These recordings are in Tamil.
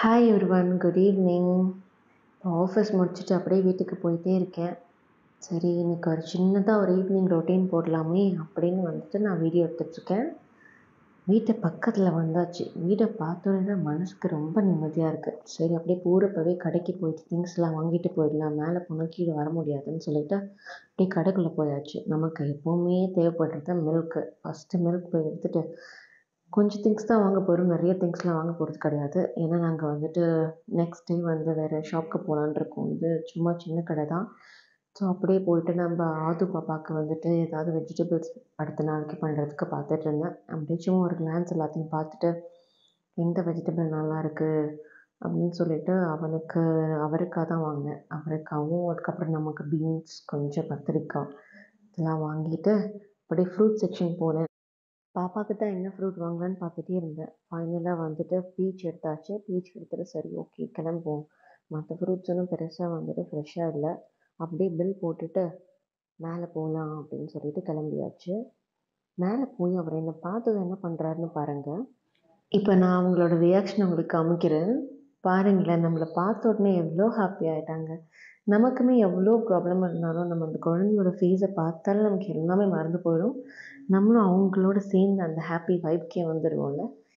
Hi everyone, good evening. Office முடிச்சுட்டு அப்படியே வீட்டுக்கு போயிட்டே இருக்கேன். சரி, இன்னைக்கு ஒரு சின்னதாக ஒரு ஈவினிங் ரொட்டீன் போடலாமே அப்படின்னு வந்துட்டு நான் வீடியோ எடுத்துகிட்ருக்கேன். வீட்டு பக்கத்தில் வந்தாச்சு. வீடை பார்த்தோன்னே தான் மனசுக்கு ரொம்ப நிம்மதியாக இருக்குது. சரி, அப்படியே போகிறப்பவே கடைக்கு போயிட்டு திங்ஸ்லாம் வாங்கிட்டு போயிடலாம், மேலே போனால் கீழே வர முடியாதுன்னு சொல்லிட்டு அப்படியே கடைக்குள்ளே போயாச்சு. நமக்கு எப்போவுமே தேவைப்படுறது மில்க்கு. ஃபஸ்ட்டு மில்க் போய் எடுத்துகிட்டு கொஞ்சம் திங்ஸ் தான் வாங்க போகிறோம், நிறைய திங்ஸ்லாம் வாங்க போகிறது கிடையாது. ஏன்னா நாங்கள் வந்துட்டு நெக்ஸ்ட் டே வந்து வேறு ஷாப்புக்கு போகலான்னு இருக்கோம். இது சும்மா சின்ன கடை தான். ஸோ அப்படியே போயிட்டு நம்ம ஆது பாப்பாவுக்கு வந்துட்டு ஏதாவது வெஜிடபிள்ஸ் அடுத்த நாளைக்கு பண்ணுறதுக்கு பார்த்துட்டு இருந்தேன். அப்படியே சும்மா ஒரு கிளான்ஸ் எல்லாத்தையும் பார்த்துட்டு எந்த வெஜிடபிள் நல்லாயிருக்கு அப்படின்னு சொல்லிட்டு அவரைக்காய் தான் வாங்கினேன். அவரைக்காவும் அதுக்கப்புறம் நமக்கு பீன்ஸ், கொஞ்சம் கத்திரிக்காய் இதெல்லாம் வாங்கிட்டு அப்படியே ஃப்ரூட் செக்ஷன் போனேன். பாப்பாவுக்கு தான் என்ன ஃப்ரூட் வாங்கலான்னு பார்த்துட்டே இருந்தேன். ஃபைனலாக வந்துட்டு பீச் எடுத்தாச்சு. பீச் எடுத்துகிட்டு சரி ஓகே கிளம்புவோம். மற்ற ஃப்ரூட்ஸ் ஒன்றும் பெருசாக வந்துட்டு ஃப்ரெஷ்ஷாக இல்லை. அப்படியே பில் போட்டுட்டு மேலே போகலாம் அப்படின்னு சொல்லிட்டு கிளம்பியாச்சு. மேலே போய் அவர் என்னை பார்த்தது என்ன பண்ணுறாருன்னு பாருங்கள். இப்போ நான் அவங்களோட ரியாக்ஷன் உங்களுக்கு காமிக்கிறேன். பாருங்களேன், நம்மளை பார்த்த உடனே எவ்வளோ ஹாப்பி ஆகிட்டாங்க. நமக்குமே எவ்வளோ ப்ராப்ளம் இருந்தாலும் நம்ம அந்த குழந்தையோட ஃபேஸை பார்த்தாலே நமக்கு எல்லாமே மறந்து போயிடும். நம்மளும் அவங்களோட சேர்ந்து அந்த ஹாப்பி வைப்கே வந்துடுவோம்ல.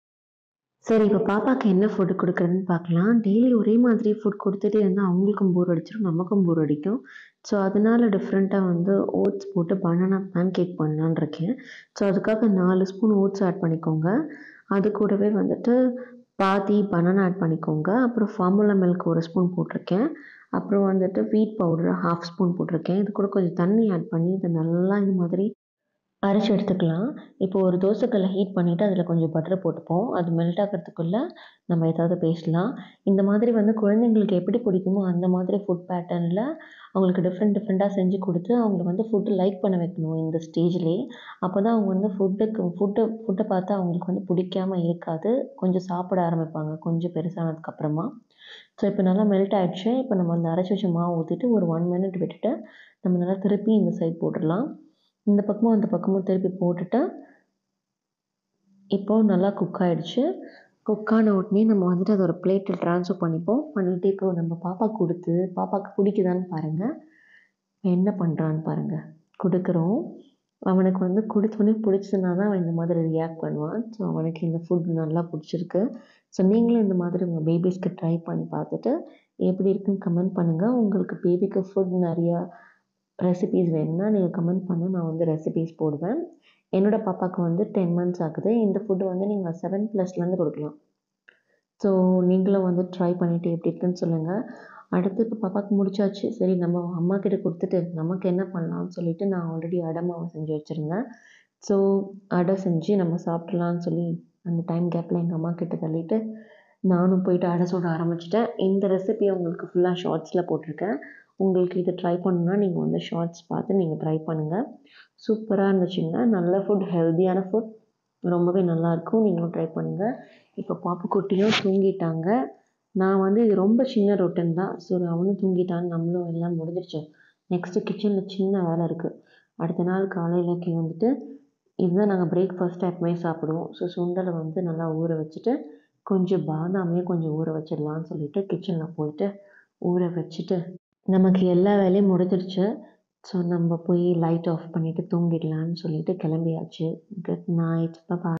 சரி, இப்போ பாப்பாவுக்கு என்ன ஃபுட்டு கொடுக்குறதுன்னு பார்க்கலாம். டெய்லி ஒரே மாதிரி ஃபுட் கொடுத்துட்டே இருந்தால் அவங்களுக்கும் போர் அடிச்சிடும், நமக்கும் போர் அடிக்கும். ஸோ அதனால டிஃப்ரெண்ட்டாக வந்து ஓட்ஸ் போட்டு பனானா பேன் கேக் பண்ணலான்னு இருக்கேன். ஸோ அதுக்காக 4 ஸ்பூன் ஓட்ஸ் ஆட் பண்ணிக்கோங்க. அது கூடவே வந்துட்டு பாதி பனானா ஆட் பண்ணிக்கோங்க. அப்புறம் ஃபார்முலா மில்க் 1 ஸ்பூன் போட்டிருக்கேன். அப்புறம் வந்துட்டு வீட் பவுடர் 1/2 ஸ்பூன் போட்டிருக்கேன். இது கூட கொஞ்சம் தண்ணி ஆட் பண்ணி இதை நல்லா இந்த மாதிரி அரைச்சி எடுத்துக்கலாம். இப்போ ஒரு தோசைக்கல்லை ஹீட் பண்ணிவிட்டு அதில் கொஞ்சம் பட்டர் போட்டுப்போம். அது மெல்ட் ஆகிறதுக்குள்ளே நம்ம ஏதாவது பேசலாம். இந்த மாதிரி வந்து குழந்தைங்களுக்கு எப்படி பிடிக்குமோ அந்த மாதிரி ஃபுட் பேட்டர்னில் அவங்களுக்கு டிஃப்ரெண்ட்டாக செஞ்சு கொடுத்து அவங்கள வந்து ஃபுட்டு லைக் பண்ண வைக்கணும் இந்த ஸ்டேஜ்லேயே. அப்போ தான் அவங்க வந்து ஃபுட்டை பார்த்தா அவங்களுக்கு வந்து பிடிக்காம இருக்காது. கொஞ்சம் சாப்பிட ஆரம்பிப்பாங்க கொஞ்சம் பெருசானதுக்கப்புறமா. ஸோ இப்போ நல்லா மெல்ட் ஆகிடுச்சு. இப்போ நம்ம அந்த அரைச்சி வச்ச மாவு ஊற்றிட்டு ஒரு 1 மினிட் விட்டுட்டு நம்ம நல்லா திருப்பி இந்த சைட் போட்டுடலாம். இந்த பக்கமும் அந்த பக்கமும் திருப்பி போட்டுட்டு இப்போது நல்லா குக் ஆகிடுச்சு. குக் ஆன உடனே நம்ம வந்துட்டு அதை ஒரு பிளேட்டில் ட்ரான்ஸ்ஃபர் பண்ணிவிட்டு இப்போது நம்ம பாப்பாவுக்கு கொடுத்து பாப்பாவுக்கு பிடிக்குதான்னு பாருங்கள். என்ன பண்ணுறான்னு பாருங்கள். கொடுக்குறோம். அவனுக்கு வந்து கொடுத்தோடனே பிடிச்சதுனா தான் அவன் இந்த மாதிரி ரியாக்ட் பண்ணுவான். ஸோ அவனுக்கு இந்த ஃபுட் நல்லா பிடிச்சிருக்கு. ஸோ நீங்களும் இந்த மாதிரி உங்கள் பேபிஸ்க்கு ட்ரை பண்ணி பார்த்துட்டு எப்படி இருக்குன்னு கமெண்ட் பண்ணுங்கள். உங்களுக்கு பேபிக்கு ஃபுட் நிறையா ரெசிபீஸ் வேணும்னா நீங்கள் கமெண்ட் பண்ண, நான் வந்து ரெசிபீஸ் போடுவேன். என்னோடய பாப்பாவுக்கு வந்து 10 மந்த்ஸ் ஆகுது. இந்த ஃபுட்டு வந்து நீங்கள் 7+லேருந்து கொடுக்கலாம். ஸோ நீங்களும் வந்து ட்ரை பண்ணிவிட்டு எப்படி இருக்குன்னு சொல்லுங்கள். அடுத்து இப்போ பாப்பாவுக்கு முடிச்சாச்சு. சரி, நம்ம அம்மா கிட்ட கொடுத்துட்டு நமக்கு என்ன பண்ணலான்னு சொல்லிட்டு நான் ஆல்ரெடி அடை மாவு செஞ்சு வச்சுருந்தேன். ஸோ அடை செஞ்சு நம்ம சாப்பிட்லான்னு சொல்லி அந்த டைம் கேப்பில் எங்கள் அம்மா கிட்ட தள்ளிட்டு நானும் போயிட்டு அடை சுட ஆரம்பிச்சிட்டேன். இந்த ரெசிபியை உங்களுக்கு ஃபுல்லாக ஷார்ட்ஸில் போட்டிருக்கேன். உங்களுக்கு இதை ட்ரை பண்ணணுன்னா நீங்கள் வந்து ஷார்ட்ஸ் பார்த்து நீங்கள் ட்ரை பண்ணுங்கள். சூப்பராக இருந்துச்சுங்க. நல்ல ஃபுட், ஹெல்த்தியான ஃபுட், ரொம்பவே நல்லாயிருக்கும். நீங்களும் ட்ரை பண்ணுங்கள். இப்போ பாப்புக்குட்டியும் தூங்கிட்டாங்க. நான் வந்து இது ரொம்ப சின்ன ரொட்டீன் தான். ஸோ அவனும் தூங்கிட்டான், நம்மளும் எல்லாம் முடிஞ்சிருச்சு. நெக்ஸ்ட்டு கிச்சனில் சின்ன வேலை இருக்குது. அடுத்த நாள் காலையிலக்கு வந்துட்டு இதுதான் நாங்கள் பிரேக்ஃபாஸ்ட்டாக எப்பவுமே சாப்பிடுவோம். ஸோ சுண்டலை வந்து நல்லா ஊற வச்சுட்டு கொஞ்சம் பாதாமையும் கொஞ்சம் ஊற வச்சிடலான்னு சொல்லிட்டு கிச்சனில் போயிட்டு ஊற வச்சுட்டு நமக்கு எல்லா வேலையும் முடிஞ்சிருச்சு. ஸோ நம்ம போய் லைட் ஆஃப் பண்ணிவிட்டு தூங்கிடலான்னு சொல்லிட்டு கிளம்பியாச்சு. குட் நைட், பாய்.